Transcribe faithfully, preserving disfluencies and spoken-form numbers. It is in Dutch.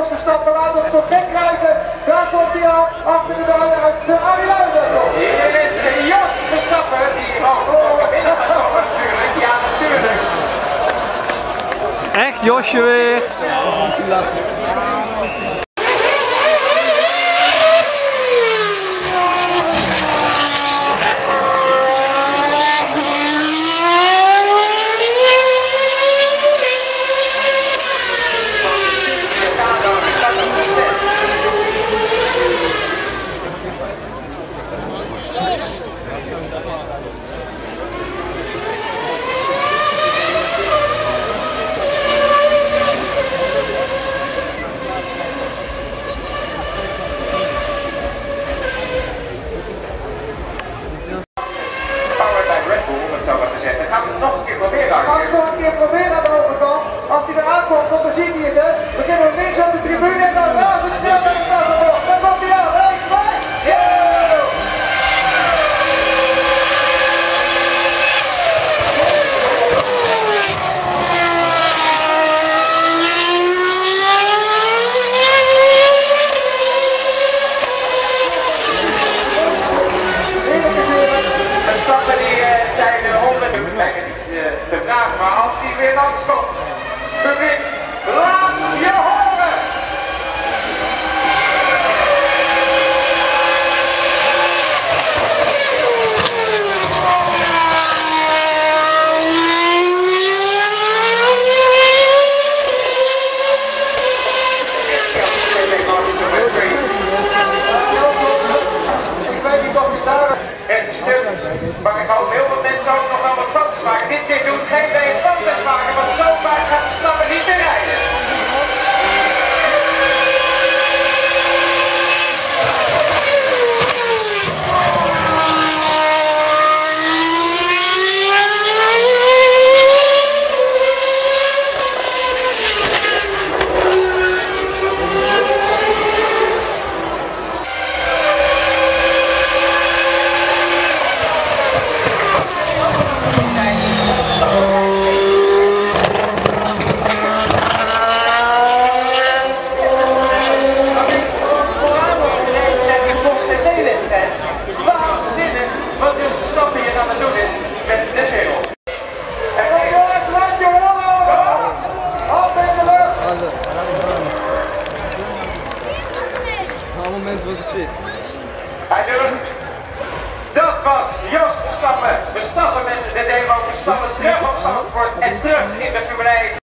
Jos Verstappen laat ons nog gek krijgen. Daar komt hij aan, achter de deur uit de Arie. Hier is Jos Verstappen, die ook binnen gaat komen natuurlijk. Ja, natuurlijk. Echt Josje weer. Gaan we het nog een keer proberen? Gaan we het nog een keer proberen aan de overkant. Als hij er aankomt, dan ziet hij het. Hè. We kunnen links op de tribune en dan razendsnel naar de kassa op. Dan komt hij aan. één, twee, yeah! Verstappen die uh, zijn uh, honderd kijken niet uh, te vragen, maar als hij weer langs komt, publiek, laat je horen! Het is stuk, maar ik hoop heel veel mensen ook nog wel wat foto's maken. Dit keer doet geen idee foto's maken, want zo vaak gaat Verstappen niet meer rijden. Wat dus Verstappen hier aan het doen is met de wereld. En Kom jongens, laat je horen! Hand in de lucht! Allemaal mensen was het zit. Hij doet. Dat was Jos Verstappen. Verstappen met de demo. Verstappen terug op Zandvoort en terug in de Formule één.